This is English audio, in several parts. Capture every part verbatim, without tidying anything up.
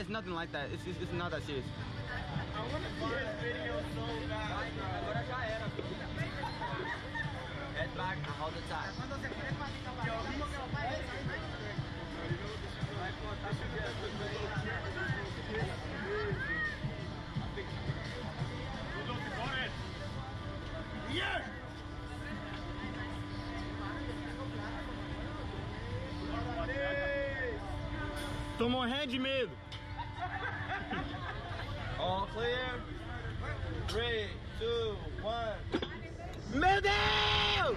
it's nothing like that. It's, it's, it's not that serious. I want to see his video so bad. Agora já era. Head back and hold it tight. Yeah! Tô morrendo de medo. All clear. Three, two, one. Meu Deus!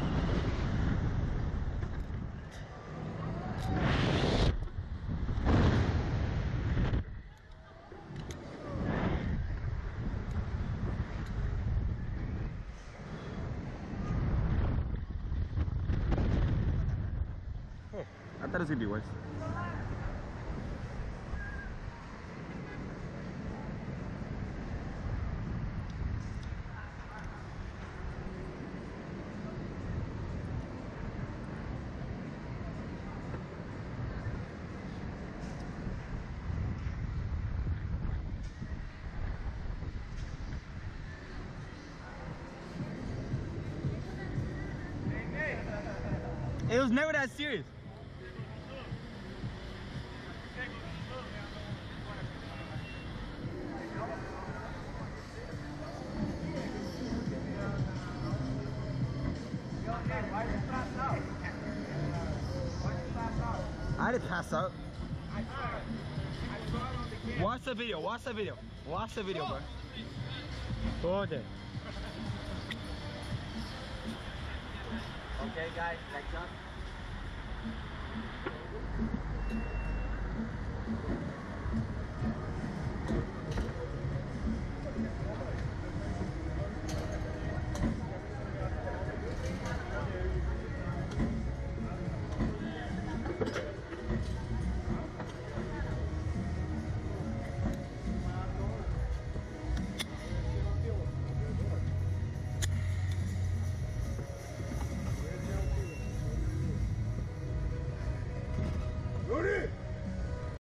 I thought it was gonna be worse. It was never that serious. I didn't pass out. Watch the video, watch the video. Watch the video, bro. Go there. Okay, guys, leg jump.